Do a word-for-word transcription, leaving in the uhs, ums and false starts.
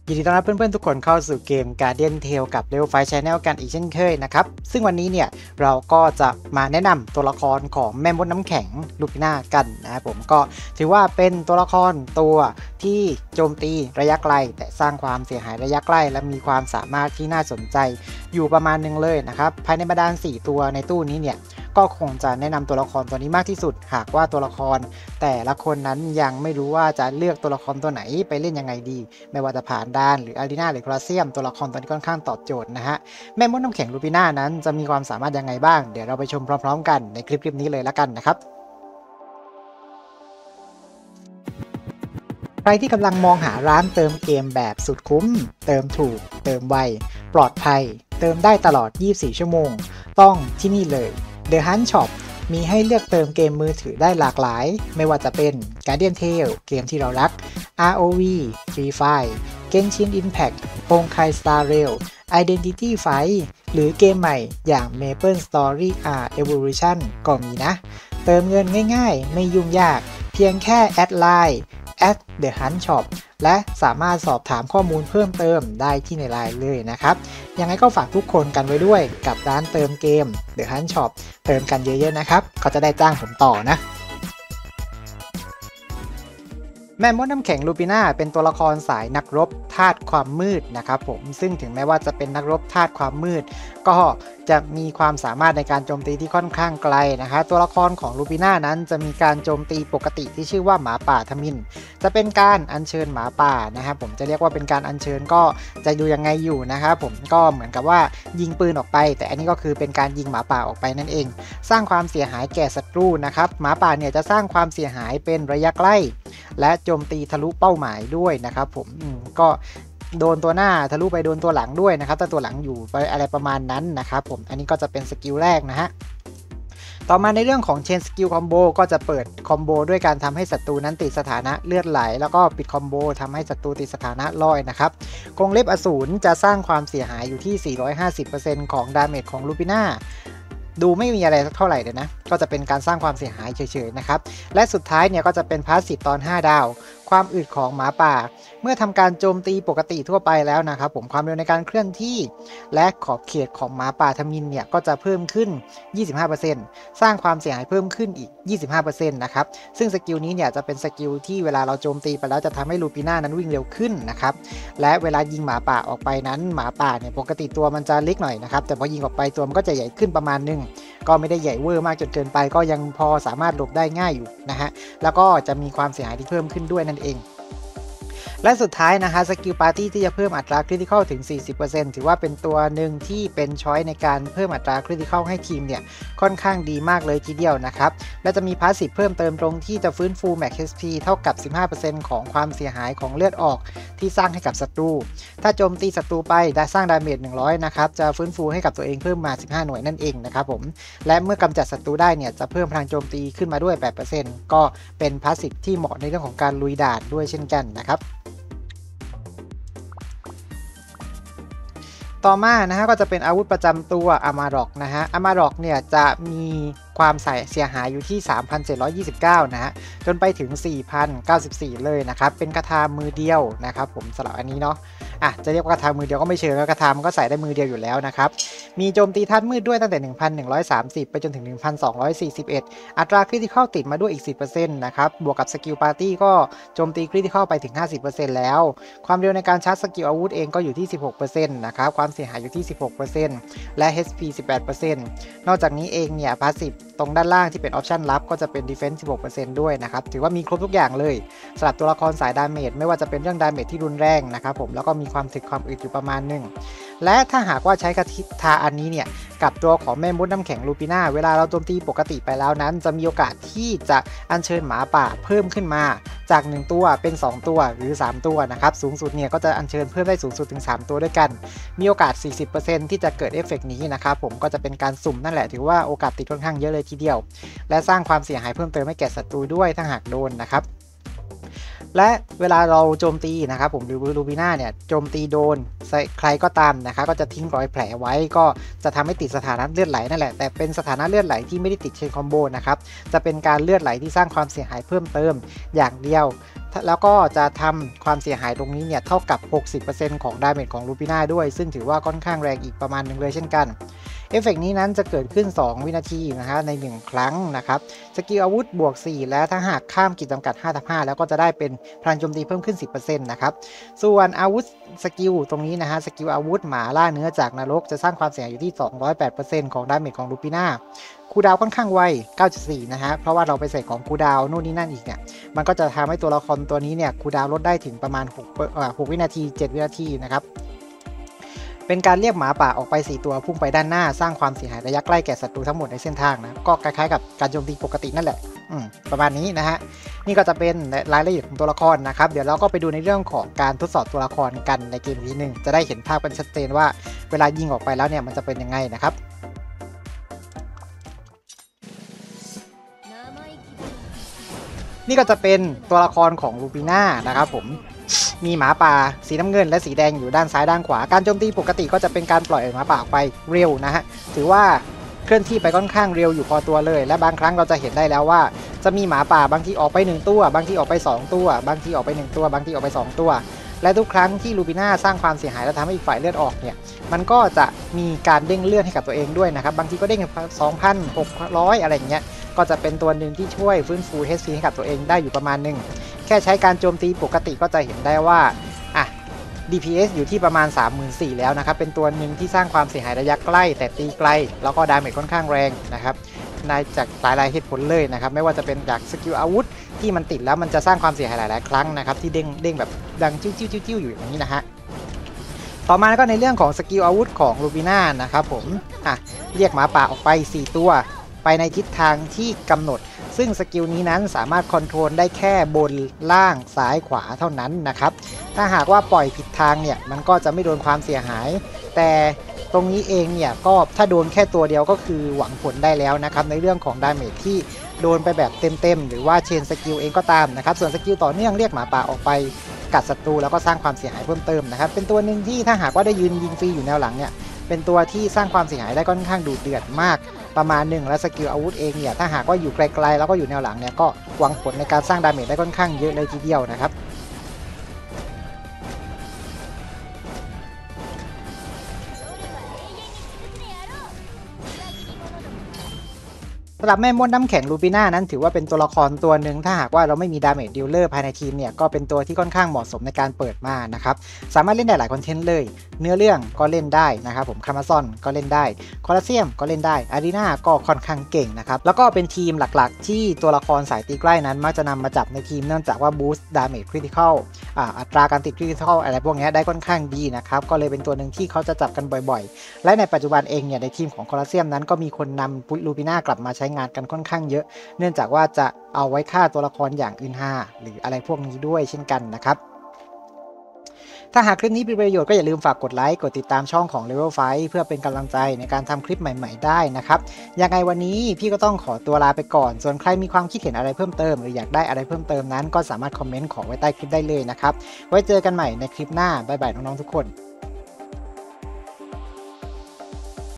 ยินดีต้อนรับเพื่อนๆทุกคนเข้าสู่เกม Guardian Tale กับ Level ไฟว์ Channel กันอีกเช่นเคยนะครับซึ่งวันนี้เนี่ยเราก็จะมาแนะนำตัวละครของแม่มดน้ำแข็งลูปิน่ากันนะครับผมก็ถือว่าเป็นตัวละครตัวที่โจมตีระยะไกลแต่สร้างความเสียหายระยะใกล้และมีความสามารถที่น่าสนใจอยู่ประมาณนึงเลยนะครับภายในบรรดาสี่ตัวในตู้นี้เนี่ยก็คงจะแนะนำตัวละครตัวนี้มากที่สุดหากว่าตัวละครแต่ละคนนั้นยังไม่รู้ว่าจะเลือกตัวละครตัวไหนไปเล่นยังไงดีไม่ว่าจะผ่านด่านหรืออารีนาหรือโคลอสเซียมตัวละครตัวนี้ค่อนข้างตอบโจทย์นะฮะแม่มดน้ำแข็งลูปิน่านั้นจะมีความสามารถยังไงบ้างเดี๋ยวเราไปชมพร้อมๆกันในคลิปนี้เลยละกันนะครับใครที่กำลังมองหาร้านเติมเกมแบบสุดคุ้มเติมถูกเติมไวปลอดภัยเติมได้ตลอดยี่สิบสี่ชั่วโมงต้องที่นี่เลย The Hunt Shop มีให้เลือกเติมเกมมือถือได้หลากหลายไม่ว่าจะเป็น Guardian Tale เกมที่เรารัก อาร์ โอ วี Free Fire Genshin Impact Honkai Star Rail Identity Fight หรือเกมใหม่อย่าง Maple Story R Evolution ก็มีนะเติมเงินง่ายๆไม่ยุ่งยากเพียงแค่แอดไลน์ แอท เดอะ ฮันต์ ช็อป และสามารถสอบถามข้อมูลเพิ่มเติมได้ที่ในไลน์เลยนะครับยังไงก็ฝากทุกคนกันไว้ด้วยกับร้านเติมเกม The Hunt Shop เติมกันเยอะๆนะครับเขาจะได้จ้างผมต่อนะแม่มดน้ำแข็งลูปิน่าเป็นตัวละครสายนักรบธาตุความมืดนะครับผมซึ่งถึงแม้ว่าจะเป็นนักรบธาตุความมืดก็จะมีความสามารถในการโจมตีที่ค่อนข้างไกลนะคะตัวละครของลูปิน่านั้นจะมีการโจมตีปกติที่ชื่อว่าหมาป่าทมิฬจะเป็นการอัญเชิญหมาป่านะครับผมจะเรียกว่าเป็นการอัญเชิญก็จะดูยังไงอยู่นะครับผมก็เหมือนกับว่ายิงปืนออกไปแต่อันนี้ก็คือเป็นการยิงหมาป่าออกไปนั่นเองสร้างความเสียหายแก่ศัตรูนะครับหมาป่าเนี่ยจะสร้างความเสียหายเป็นระยะใกล้และโจมตีทะลุเป้าหมายด้วยนะครับผมก็โดนตัวหน้าทะลุไปโดนตัวหลังด้วยนะครับแต่ตัวหลังอยู่ไปอะไรประมาณนั้นนะครับผมอันนี้ก็จะเป็นสกิลแรกนะฮะต่อมาในเรื่องของ Chain Skill Combo ก็จะเปิดคอมโบด้วยการทำให้ศัตรูนั้นติดสถานะเลือดไหลแล้วก็ปิดคอมโบทำให้ศัตรูติดสถานะลอยนะครับกรงเล็บอสูรจะสร้างความเสียหายอยู่ที่ สี่ร้อยห้าสิบเปอร์เซ็นต์ ของดาเมจของลูปิน่าดูไม่มีอะไรเท่าไหร่เลยนะก็จะเป็นการสร้างความเสียหายเฉยๆนะครับและสุดท้ายเนี่ยก็จะเป็นพาสซีฟตอนห้าดาวความอึดของหมาป่าเมื่อทำการโจมตีปกติทั่วไปแล้วนะครับผมความเร็วในการเคลื่อนที่และขอบเขตของหมาป่าทมิฬเนี่ยก็จะเพิ่มขึ้น ยี่สิบห้าเปอร์เซ็นต์ สร้างความเสียหายเพิ่มขึ้นอีก ยี่สิบห้าเปอร์เซ็นต์ นะครับซึ่งสกิลนี้เนี่ยจะเป็นสกิลที่เวลาเราโจมตีไปแล้วจะทำให้ลูปิน่านั้นวิ่งเร็วขึ้นนะครับและเวลายิงหมาป่าออกไปนั้นหมาป่าเนี่ยปกติตัวมันจะเล็กหน่อยนะครับแต่พอยิงออกไปตัวมันก็จะใหญ่ขึ้นประมาณนึงก็ไม่ได้ใหญ่เวอร์มากจนเกินไปก็ยังพอสามารถหลบได้ง่ายอยู่นะฮะแล้วก็จะมีความเสียหายที่เพิ่มขึ้นด้วยนั่นเองและสุดท้ายนะคะสกิลปาร์ตี้ที่จะเพิ่มอัตราคริติคอลถึง สี่สิบเปอร์เซ็นต์ ถือว่าเป็นตัวหนึ่งที่เป็นช้อยในการเพิ่มอัตราคริติคอลให้ทีมเนี่ยค่อนข้างดีมากเลยทีเดียวนะครับและจะมีพาสซีฟเพิ่มเติมตรงที่จะฟื้นฟู Max เอช พี เท่ากับ สิบห้าเปอร์เซ็นต์ ของความเสียหายของเลือดออกที่สร้างให้กับศัตรูถ้าโจมตีศัตรูไปได้สร้างดาเมจหนึ่งร้อยนะครับจะฟื้นฟูให้กับตัวเองเพิ่มมาสิบห้าหน่วยนั่นเองนะครับผมและเมื่อกำจัดศัตรูได้เนี่ยจะเพิ่มพลังโจมตีขึ้นมาด้วย แปดเปอร์เซ็นต์ ก็เป็นพาสซีฟที่เหมาะในเรื่องของการลุยด่านด้วยเช่นกันนะครับต่อมานะฮะก็จะเป็นอาวุธประจำตัวอามาร็อกนะฮะอามาร็อกเนี่ยจะมีความเสียหายอยู่ที่ สามพันเจ็ดร้อยยี่สิบเก้า นะฮะจนไปถึง สี่พันเก้าสิบสี่ เลยนะครับเป็นคาถามือเดียวนะครับผมสำหรับอันนี้เนาะอ่ะจะเรียกว่าคาถามือเดียวก็ไม่เชิงแล้วคาถามันก็ใส่ได้มือเดียวอยู่แล้วนะครับมีโจมตีธาตุมืดด้วยตั้งแต่ หนึ่งพันหนึ่งร้อยสามสิบ ไปจนถึง หนึ่งพันสองร้อยสี่สิบเอ็ด อัตราคริติคอลติดมาด้วยอีก สิบเปอร์เซ็นต์ นะครับบวกกับสกิลปาร์ตี้ก็โจมตีคริติคอลไปถึง ห้าสิบเปอร์เซ็นต์ แล้วความเร็วในการชาร์จสกิลอาวุธเองก็อยู่ที่ สิบหกเปอร์เซ็นต์ นะครับความเสียหายอยู่ที่ สิบหกเปอร์เซ็นต์ และ เอช พี สิบแปดเปอร์เซ็นต์ นอกจากนี้เองเนี่ยพาสซีฟตรงด้านล่างที่เป็นออปชั่นลับก็จะเป็น Defense สิบหกเปอร์เซ็นต์ ด้วยนะครับถือว่ามีครบทุกอย่างเลยสำหรับตัวละครสายดาเมจไม่ว่าจะเป็นเรื่องดาเมจที่รุนแรงนะครับผมแล้วก็มีความถึกความอึดอยู่ประมาณหนึ่งและถ้าหากว่าใช้คาถาอันนี้เนี่ยกับตัวของแม่มดน้ำแข็งลูปิน่าเวลาเราโจมตีปกติไปแล้วนั้นจะมีโอกาสที่จะอัญเชิญหมาป่าเพิ่มขึ้นมาจากหนึ่งตัวเป็นสองตัวหรือสามตัวนะครับสูงสุดเนี่ยก็จะอัญเชิญเพิ่มได้สูงสุดถึงสามตัวด้วยกันมีโอกาส สี่สิบเปอร์เซ็นต์ ที่จะเกิดเอฟเฟกต์นี้นะครับผมก็จะเป็นการสุ่มนั่นแหละถือว่าโอกาสติดค่อนข้างเยอะเลยทีเดียวและสร้างความเสียหายเพิ่มเติมให้แก่ศัตรูด้วยถ้าหากโดนนะครับและเวลาเราโจมตีนะครับผมดูลูปิน่าเนี่ยโจมตีโดนใครก็ตามนะครับก็จะทิ้งรอยแผลไว้ก็จะทำให้ติดสถานะเลือดไหลนั่นแหละแต่เป็นสถานะเลือดไหลที่ไม่ได้ติดเชนคอมโบนะครับจะเป็นการเลือดไหลที่สร้างความเสียหายเพิ่มเติมอย่างเดียวแล้วก็จะทำความเสียหายตรงนี้เนี่ยเท่ากับ หกสิบเปอร์เซ็นต์ ของดาเมจของลูปิน่าด้วยซึ่งถือว่าค่อนข้างแรงอีกประมาณหนึ่งเลยเช่นกันเอฟเฟกต์นี้นั้นจะเกิดขึ้นสองวินาทีนะฮะในหนึ่งครั้งนะครับสกิลอาวุธบวกสี่และถ้าหากข้ามขีดจำกัด ห้าทับห้า แล้วก็จะได้เป็นพลังโจมตีเพิ่มขึ้น สิบเปอร์เซ็นต์ นะครับส่วนอาวุธสกิลตรงนี้นะฮะสกิลอาวุธหมาล่าเนื้อจากนรกจะสร้างความเสียหายอยู่ที่ สองร้อยแปดเปอร์เซ็นต์ ของดาเมจของลูปิน่าคูลดาวน์ค่อนข้างไว เก้าจุดสี่ นะฮะเพราะว่าเราไปใส่ของคูลดาวน์นู่นนี่นั่นอีกเนี่ยมันก็จะทำให้ตัวละครตัวนี้เนี่ยคูลดาวน์ลดได้ถึงประมาณหกเอ่อหกวินาทีเจ็ดวินาทีนะครับเป็นการเรียกหมาป่าออกไปสี่ตัวพุ่งไปด้านหน้าสร้างความเสียหายระยะใกล้แก่ศัตรูทั้งหมดในเส้นทางนะก็คล้ายๆกับการโจมตีปกตินั่นแหละอืมประมาณนี้นะฮะนี่ก็จะเป็นรายละเอียดของตัวละครนะครับเดี๋ยวเราก็ไปดูในเรื่องของการทดสอบตัวละครกันในเกมทีหนึ่งจะได้เห็นภาพกันชัดเจนว่าเวลายิงออกไปแล้วเนี่ยมันจะเป็นยังไงนะครับนี่ก็จะเป็นตัวละครของลูปิน่านะครับผมมีหมาป่าสีน้ำเงินและสีแดงอยู่ด้านซ้ายด้านขวาการโจมตีปกติก็จะเป็นการปล่อยหมาป่าออกไปเร็วนะฮะถือว่าเคลื่อนที่ไปค่อนข้างเร็วอยู่พอตัวเลยและบางครั้งเราจะเห็นได้แล้วว่าจะมีหมาป่าบางที่ออกไปหนึ่งตัวบางที่ออกไปสองตัวบางที่ออกไปหนึ่งตัวบางที่ออกไปสองตัวและทุกครั้งที่ลูปิน่าสร้างความเสียหายและทำให้อีกฝ่ายเลือดออกเนี่ยมันก็จะมีการเด้งเลือดให้กับตัวเองด้วยนะครับบางทีก็เด้ง สองพันหกร้อย อะไรอย่างเงี้ยก็จะเป็นตัวหนึ่งที่ช่วยฟื้นฟู เอช พี ให้กับตัวเองได้อยู่ประมาณหนึ่งแค่ใช้การโจมตีปกติก็จะเห็นได้ว่าอ่ะ ดี พี เอส อยู่ที่ประมาณ สามหมื่นสี่พัน แล้วนะครับเป็นตัวหนึ่งที่สร้างความเสียหายระยะใกล้แต่ตีไกลแล้วก็ดาเมจค่อนข้างแรงนะครับในจากหลายๆเหตุผลเลยนะครับไม่ว่าจะเป็นจากสกิลอาวุธที่มันติดแล้วมันจะสร้างความเสียหายหลายๆครั้งนะครับที่เด้งเด้งแบบดังจิ้วจิ้วจิ้วจิ้วอยู่อย่างนี้นะฮะต่อมาก็ในเรื่องของสกิลอาวุธของลูปิน่านะครับผมอ่ะเรียกหมาป่าออกไปสี่ตัวไปในทิศทางที่กำหนดซึ่งสกิลนี้นั้นสามารถคอนโทรลได้แค่บนล่างซ้ายขวาเท่านั้นนะครับถ้าหากว่าปล่อยผิดทางเนี่ยมันก็จะไม่โดนความเสียหายแต่ตรงนี้เองเนี่ยก็ถ้าโดนแค่ตัวเดียวก็คือหวังผลได้แล้วนะครับในเรื่องของดาเมจที่โดนไปแบบเต็มๆหรือว่าเชนสกิลเองก็ตามนะครับส่วนสกิลต่อเนื่องเรียกหมาป่าออกไปกัดศัตรูแล้วก็สร้างความเสียหายเพิ่มเติมนะครับเป็นตัวหนึ่งที่ถ้าหากว่าได้ยืนยิงฟรีอยู่แนวหลังเนี่ยเป็นตัวที่สร้างความเสียหายได้ค่อนข้างดุเดือดมากประมาณหนึ่งและสกิลอาวุธเองเนี่ยถ้าหากว่าอยู่ไกลๆแล้วก็อยู่แนวหลังเนี่ยก็หวังผลในการสร้างดาเมจได้ค่อนข้างเยอะเลยทีเดียวนะครับสำหรับแม่มดน้ำแข็งลูปิน่านั้นถือว่าเป็นตัวละครตัวหนึ่งถ้าหากว่าเราไม่มีดาเมจดีลเลอร์ภายในทีมเนี่ยก็เป็นตัวที่ค่อนข้างเหมาะสมในการเปิดมานะครับสามารถเล่นได้หลายคอนเทนต์เลยเนื้อเรื่องก็เล่นได้นะครับผมคามาซอนก็เล่นได้คอลอสเซียมก็เล่นได้อารีนาก็ค่อนข้างเก่งนะครับแล้วก็เป็นทีมหลักๆที่ตัวละครสายตีใกล้นั้นมักจะนำมาจับในทีมเนื่องจากว่าบูสต์ดาเมจคริติคอลอัตราการติดคริติคอลอะไรพวกนี้ได้ค่อนข้างดีนะครับก็เลยเป็นตัวหนึ่งที่เขาจะจับกันบ่อยๆและในปัจจุบันเองเนี่ยในทีมของคอลอสเซียมนั้นก็มีคนนำลูปิน่ากลับมาใช้งานกันค่อนข้างเยอะเนื่องจากว่าจะเอาไว้ฆ่าตัวละครอย่างอื่นห้าหรืออะไรพวกนี้ด้วยเช่นกันนะครับถ้าหากคลิปนี้เป็นประโยชน์ก็อย่าลืมฝากกดไลค์กดติดตามช่องของ Level ไฟว์ เพื่อเป็นกำลังใจในการทำคลิปใหม่ๆได้นะครับยังไงวันนี้พี่ก็ต้องขอตัวลาไปก่อนส่วนใครมีความคิดเห็นอะไรเพิ่มเติมหรืออยากได้อะไรเพิ่มเติมนั้นก็สามารถคอมเมนต์ขอไว้ใต้คลิปได้เลยนะครับไว้เจอกันใหม่ในคลิปหน้าบ๊ายบายน้องๆทุกคน